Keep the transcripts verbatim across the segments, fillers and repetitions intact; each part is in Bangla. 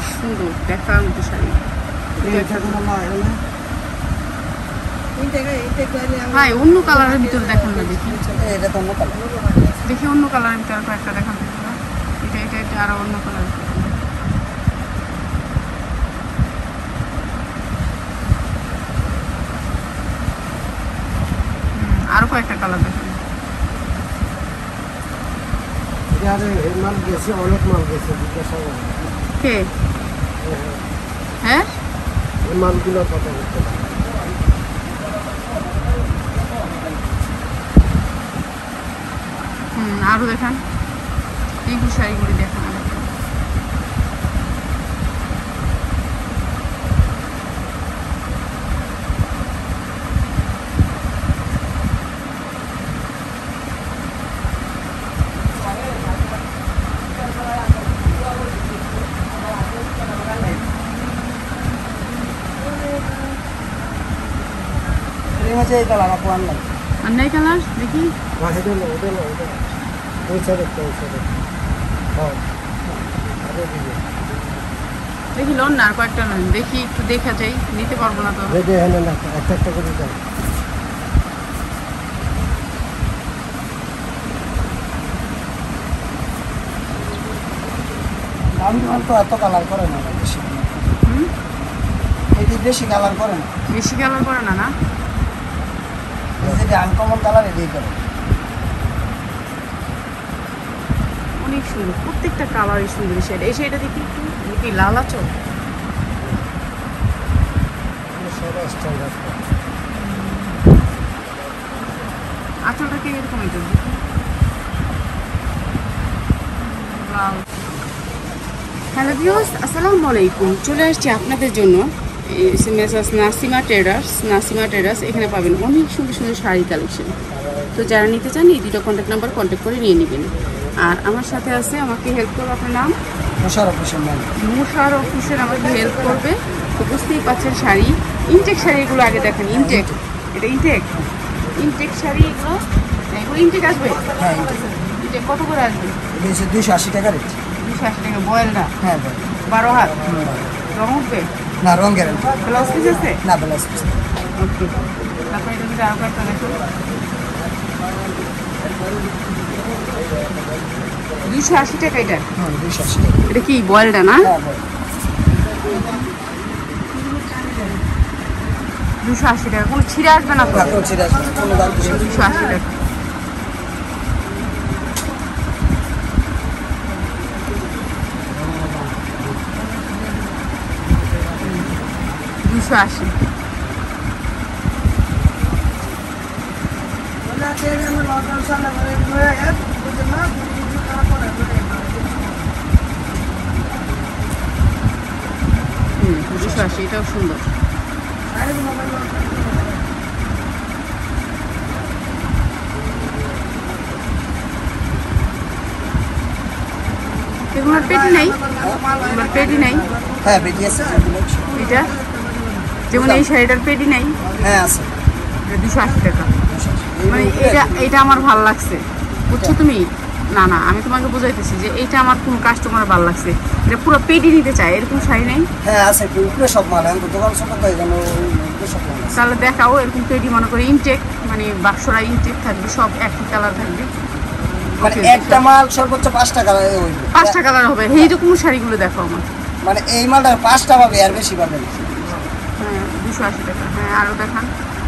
সুন্দর দেখার মতো শাড়ি। হ্যাঁ অন্য কালারের ভিতরে দেখান না, দেখি দেখি অন্য কালারের ভিতরে কয়েকটা দেখান। এটা এটা এটা আরো অন্য কালার। আরো কয়েকটা কালার দেখেন। কে হ্যাঁ মালগুলো কথা বলতে হুম আরো দেখান, এইগুলো শাড়িগুলি দেখান। এই কালার আপু আনলাম अन्नाई कलर देखी हां हेडो लो हेडो लो हेडो ওই সাইডে তো ওই সাইডে হ্যাঁ আরে দিও দেখি লোন না কয়েকটা লোন দেখি একটু দেখা যাই, নিতে পারবো না তো। রেডি হলো না, একটা একটা করে দাও। দাম দাম তো এত কালার করে না বেশি। হুম এই বেশি কালার করে না, বেশি কালার করে না না, এই যে আনকমন কালার এদিকে করে। অনেক সুন্দর, প্রত্যেকটা কালারই সুন্দর। সেটা এই শাড়িটা দেখি একটু, কি লাল আঁচল, আঁচলটা কি এরকম এটা লাল। হ্যালো ভিউয়ার্স, আসসালামু আলাইকুম। চলে আসছি আপনাদের জন্য messrs Nasima traders. Nasima traders এখানে পাবেন অনেক সুন্দর সুন্দর শাড়ি কালেকশন। তো যারা নিতে চান এই দুটো কন্ট্যাক্ট নাম্বার কন্ট্যাক্ট করে নিয়ে নেবেন। আর আমার সাথে আছে, আমাকে হেল্প করবে, আপনার নাম? মুশারফ হোসেন। মুশারফ হোসেন আমাকে হেল্প করবে। তো বুঝতেই পাচ্ছেন শাড়ি, ইনটেক শাড়ি এগুলো আগে দেখেন। ইনটেক, এটা ইনটেক ইনটেক শাড়ি এগুলো। এগুলো ইনটেক আসবে? হ্যাঁ ইনটেক কত করে আসবে? দুইশো আশি টাকা রেট। দুশো আশি টাকা বয়েলটা? হ্যাঁ বারো হাত রং উঠবে না? রং গ্যারান্টি। ব্লাউজ পিস আছে? না ব্লাউজ পিস। ওকে, তারপরে এটা যদি আরো কয়েকটা দেখো। দুইশো আশি টাকা এটা? হ্যাঁ দুইশো আশি টাকা। এটা কি বয়েলটা না? দুশো আশি টাকা, কোনো ছিঁড়ে আসবে না তো? ছিঁড়ে আসবে না, কোনো দাম দুশো আশি টাকা। দুশো আশি। হুম দুশো আশি, এটাও সুন্দর। এগুলোর পেটি নাই? এগুলোর পেটি নাই? হ্যাঁ পেটি আছে। এটা যেমন এই শাড়িটার পেটি নাই? হ্যাঁ আছে। দুশো আশি টাকা। মানে এটা এটা আমার ভালো লাগছে, বুঝছো তুমি? না না আমি তোমাকে বুঝাইতেছি যে এইটা আমার কোন কাস্টমার ভালো লাগছে, এটা পুরো পেটি নিতে চায়, এরকম শাড়ি নেই? হ্যাঁ আছে, পুরো সব মাল এখন দোকান সব তো এখানে সব মাল আছে। তাহলে দেখাও এরকম পেটি, মনে করে ইনটেক, মানে বাক্সরা ইনটেক থাকবে, সব একই কালার থাকবে। মানে একটা মাল সর্বোচ্চ পাঁচটা কালার হইবে, পাঁচটা কালার হবে। এইরকম শাড়িগুলো দেখো আমার। মানে এই মালটা পাঁচটা পাবে আর বেশি পাবে না। হ্যাঁ দুশো আশি টাকা। হ্যাঁ আরো দেখান।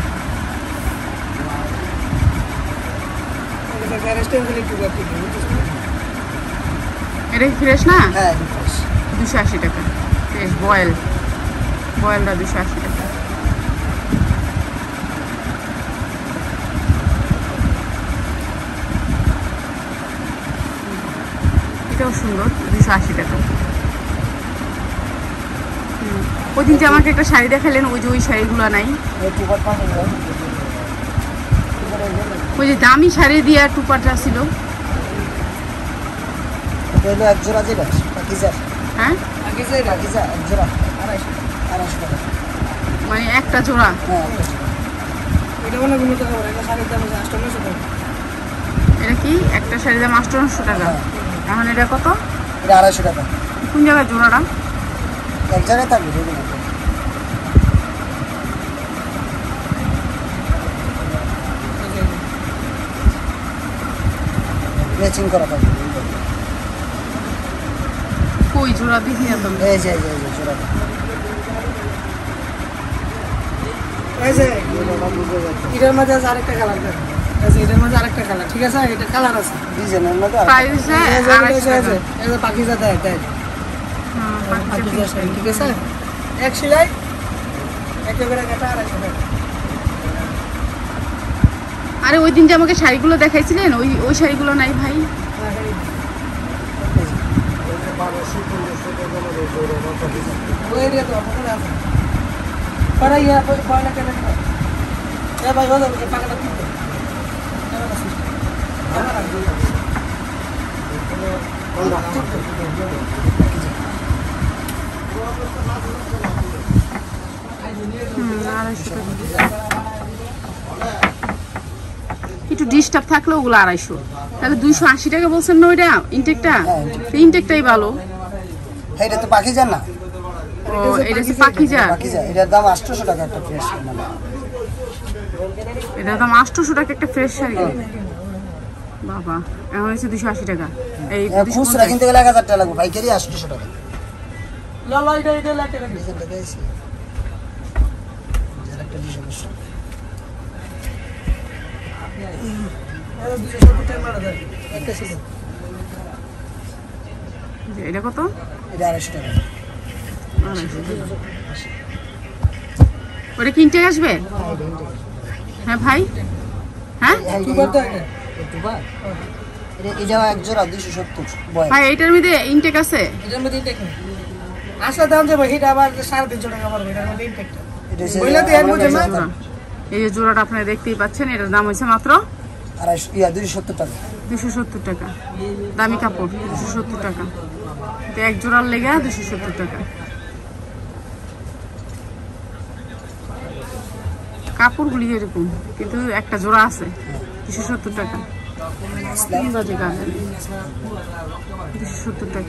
এটা কি ফ্রেশ না? হ্যাঁ দুশো আশি টাকা ফ্রেশ বয়েল। বয়েলটা দুশো আশি টাকা। এটাও সুন্দর, দুশো আশি টাকা। ওই দিন যে আমাকে একটা শাড়ি দেখালেন, ওই যে ওই শাড়িগুলো নাই? ওই যে দামি শাড়ি দিয়ে টুপাটা ছিল, এক জোড়া যেটা হ্যাঁ মানে একটা জোড়া। এটা কি একটা শাড়ির দাম আটশোশো টাকা? এখন এটা কত? আড়াইশো টাকা। কোন জায়গায় জোড়াটা? এক জায়গায় থাকবে দেখুন ম্যাচিং করা থাকবে কই জোড়া দেখি না তো এই যে এই যে এই যে জোড়া এই যে এটার মধ্যে আছে আরেকটা কালার দেখো এই যে এটার মধ্যে আরেকটা কালার ঠিক আছে এটা কালার আছে ডিজাইনের মধ্যে প্রাইস আড়াইশো টাকা এই যে পাকিজা দেয় দেয় হ্যাঁ পাকিজা শাড়ি ঠিক আছে এক সেলাই একেবারে কাটা আড়াইশো টাকা আরে ওই দিন যে আমাকে শাড়িগুলো দেখাইছিলেন ওই ওই শাড়িগুলো নাই ভাই ওই এরিয়া তো আপনাদের আছে para ya para que ya va va que paga la tinta একটু ডিস্টার্ব থাকলে ওগুলো আড়াইশো তাহলে দুইশো আশি টাকা বলছেন না ওইটা ইনটেকটা ইনটেকটাই ভালো এটা তো পাখি যান না ও এটা কি পাখিজা পাখিজা এটার দাম আটশো টাকা একটা ফ্রেশ মানে এটার দাম আটশো টাকা একটা ফ্রেশ শাড়ি বাবা এখন হচ্ছে দুশো আশি টাকা এই খুচরা কিনতে গেলে এক হাজার টাকা লাগবে পাইকারি আটশো টাকা লালা এটা এটা লাগে না ডিজাইন দেখাইছি যারা একটা ডিজাইন আছে এটা দুশো সত্তর টাকা মারা যায় একটা সিজন এটা কত এটা আড়াইশো টাকা ওটা কিনতে আসবে হ্যাঁ ভাই হ্যাঁ ভাই এইটার মধ্যে ইনটেক আছে এই যে জোড়াটা আপনারা দেখতেই পাচ্ছেন এটার দাম হয়েছে মাত্র দুশো সত্তর টাকা দামি কাপড় দুশো সত্তর টাকা এক জোড়ার লেগে দুশো সত্তর টাকা কাপড়গুলি এরকম কিন্তু একটা জোড়া আছে দুশো সত্তর টাকা দুশো সত্তর টাকা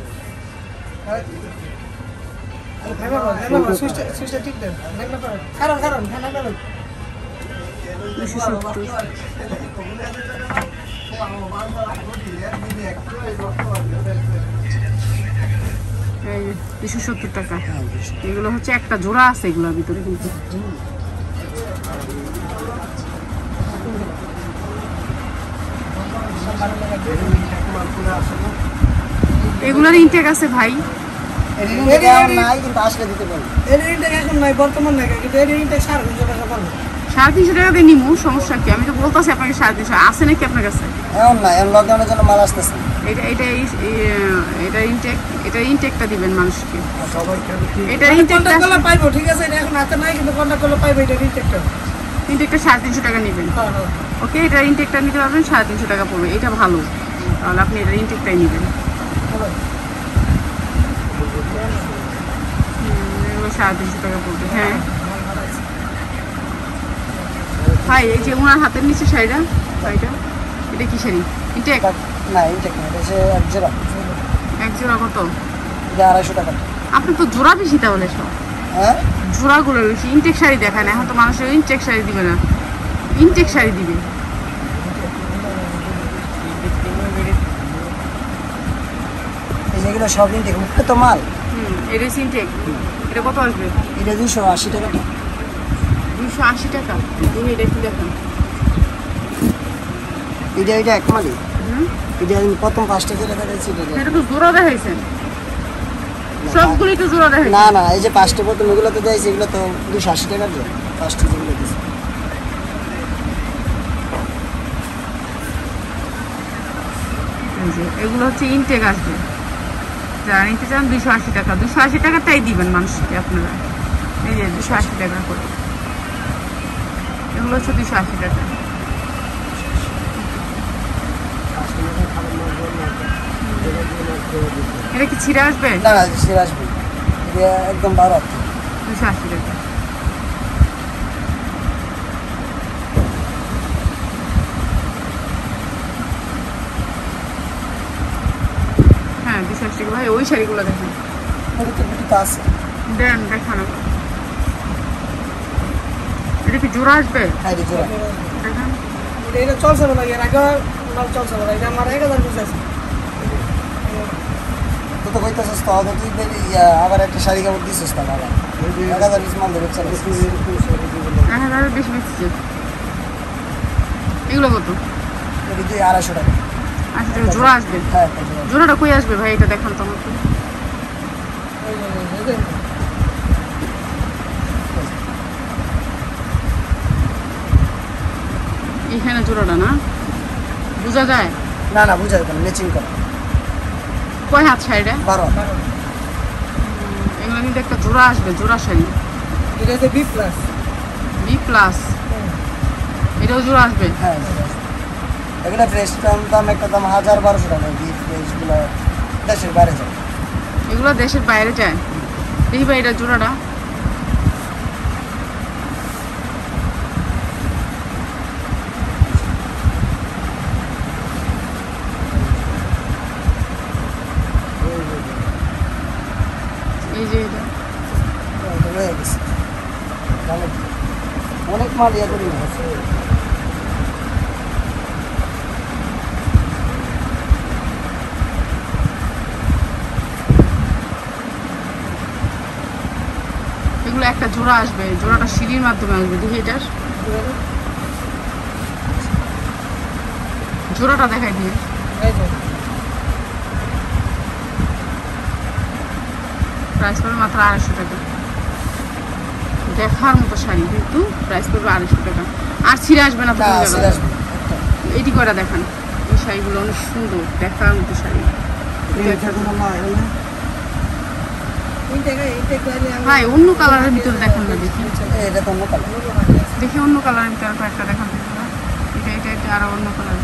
দুশো সত্তর দুশো সত্তর টাকা এগুলো হচ্ছে একটা জোড়া আছে এগুলোর ভিতরে কিন্তু এগুলোর ইনটেক আছে ভাই সাড়ে তিনশো টাকা দিয়ে নিমু সমস্যা কি আমি তো বলতেছি আপনাকে সাড়ে তিনশো আছে নাকি আপনার কাছে এটা এটা এটা ইনটেক এটা ইনটেকটা দিবেন মানুষকে এটা ইনটেকটা পাইবো ঠিক আছে এটা এখন হাতে নাই কিন্তু কন্টাক্ট করলে পাইবো এটা ইনটেকটা ইনটেকটা সাড়ে তিনশো টাকা নেবেন ওকে এটা ইনটেকটা নিতে পারবেন সাড়ে তিনশো টাকা পড়বে এটা ভালো তাহলে আপনি এটা ইনটেকটাই নেবেন সাড়ে তিনশো টাকা পড়বে হ্যাঁ ভাই এই যে ওনার হাতের নিচে শাড়িটা শাড়িটা এটা কি শাড়ি ইনটেক না ইনটেক না এটা এক জোড়া এক জোড়া কত এটা আড়াইশো টাকা আপনি তো জোড়া বেশি তাহলে সব হ্যাঁ জোড়াগুলো বেশি ইনটেক শাড়ি দেখায় না এখন তো মানুষের ইনটেক শাড়ি দিবে না ইনটেক শাড়ি দিবে এগুলো সব ইনটেক মুক্ত তো মাল হুম এটা ইনটেক এটা কত আসবে এটা দুশো আশি টাকা দুশো আশি টাকা তুমি এটা একটু দেখুন এটা এটা এক মালি এটা আমি প্রথম পাঁচটা জোড়া দেখাচ্ছি এটা তো জোড়া দেখাইছেন সবগুলি তো জোড়া দেখাইছেন না না এই যে পাঁচটা প্রথম এগুলো তো দেখাইছি এগুলো তো দুশো আশি টাকার জোড়া পাঁচটা যেগুলো দিয়েছি এগুলো হচ্ছে ইনটেক আসবে যারা নিতে চান দুশো আশি টাকা দুশো আশি টাকাটাই দিবেন মানুষকে আপনারা এই যে দুশো আশি টাকা করে এগুলো হচ্ছে দুশো আশি টাকা এটা কি ছিঁড়ে আসবে না না ছিঁড়ে আসবে একদম বারো দুশো আশি টাকা হ্যাঁ দুশো আশি টাকা ভাই ওই শাড়িগুলো দেখেন এখানে তো দুটো আছে। দেন দেখানো। এটা কি জোড়া আসবে? হ্যাঁ এটা জোড়া। দেখেন এটা চলছে না এর আগে মাল চলছে না এটা আমার এক হাজার পিস আছে। তো তো কইতাছস তো আগে তুই বেরি আবার একটা শাড়ি কাপড় দিছিস তো বাবা এক হাজার পিস মাল ধরে চলে এক হাজারের বেশি বেশি। এগুলো কত? এটা কি আড়াইশো টাকা। আচ্ছা জোড়া আসবে? হ্যাঁ একটা জোড়া। জোড়াটা কই আসবে ভাই এটা দেখান তো আমাকে। এইখানে জোড়াটা না বোঝা যায়? না না বুঝা যাবে না, ম্যাচিং করা। কয় হাত শাড়িটা? বারো। এগুলো কিন্তু একটা জোড়া আসবে, জোড়া শাড়ি। এটা হচ্ছে বি প্লাস। বি প্লাস এটাও জোড়া আসবে? হ্যাঁ এগুলো ফ্রেশ দাম একটা দাম হাজার বারোশো টাকা। বি ফ্রেশগুলো দেশের বাইরে যায়। এগুলো দেশের বাইরে যায়। দেখি ভাই এটা জোড়াটা। এই যে এটা হয়ে গেছে অনেক মাল ইয়ে করি না। এগুলো একটা জোড়া আসবে, জোড়াটা সিঁড়ির মাধ্যমে আসবে। দেখি এটার জোড়াটা দেখাই দিয়ে। প্রাইস পড়বে মাত্র আড়াইশো টাকা। দেখার মতো শাড়ি কিন্তু প্রাইস পড়বে আড়াইশো টাকা। আর ছিঁড়ে আসবে না তো? এটি করে দেখান। এই শাড়িগুলো অনেক সুন্দর, দেখার মতো শাড়ি। ভাই অন্য কালারের ভিতরে দেখান না। দেখি এটা তো অন্য কালার। দেখি অন্য কালারের ভিতরে কয়েকটা দেখান। এটা এটা এটা আরো অন্য কালার।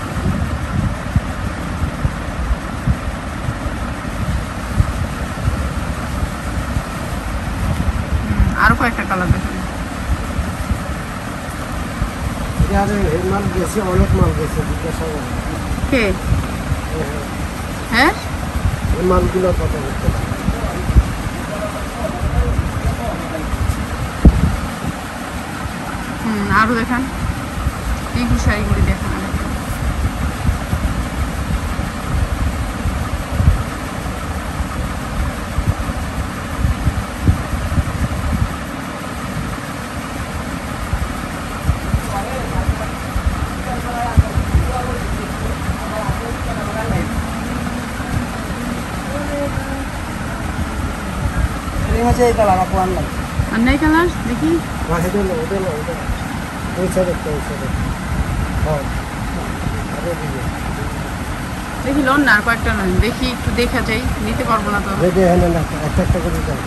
আরো কয়েকটা কালার দেখান। মাল গেছে অনেক মাল গেছে কে? হ্যাঁ এই মালগুলোর কথা বলতে হুম আরো দেখান। এইগুলো শাড়িগুলি দেখান। এই কালার আপু আনলাম। আর নাই কালার দেখি। দেখি লোন না আর কয়েকটা নয়। দেখি একটু দেখা যাই, নিতে পারবো না তো। একটা একটা করে দাও।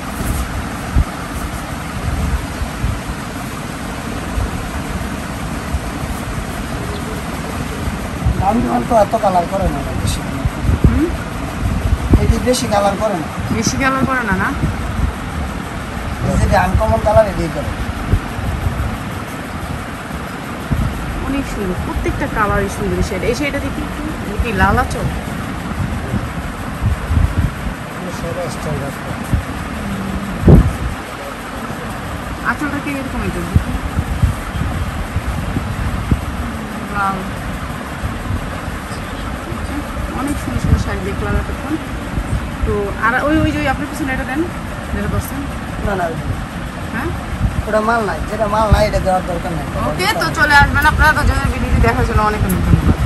দামি মাল তো এত কালার করে না বেশি। হুম এটি বেশি কালার করে না। বেশি কালার করে না না? যেটি আনকমন কালার এটি করে। অনেক সুন্দর, প্রত্যেকটা কালারই সুন্দর। শাড়ি এই শাড়িটা দেখি একটু। কি লাল আচল? আচলটা কি এরকম? এটা দেখি লাল। অনেক সুন্দর সুন্দর শাড়ি দেখলাম এতক্ষণ। তো আর ওই ওই যে আপনার পিছনে এটা দেন, যেটা করছেন। না না হ্যাঁ ওটা মাল নাই, যেটা মাল নাই এটা দেওয়ার দরকার নাই। ওকে, তো চলে আসবেন আপনারা। তো ভিডিওটি দেখার জন্য অনেক অনেক ধন্যবাদ।